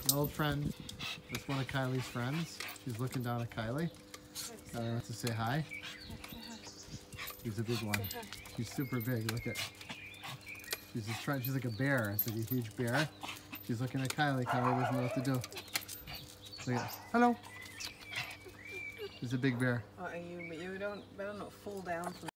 An old friend. That's one of Kylie's friends. She's looking down at Kylie. Kylie wants to say hi. He's a big one. He's super big. Look at. She's just trying. She's like a bear. It's like a huge bear. She's looking at Kylie. Kylie doesn't know what to do. Look at. Hello. He's a big bear. Oh, you don't better not fall down from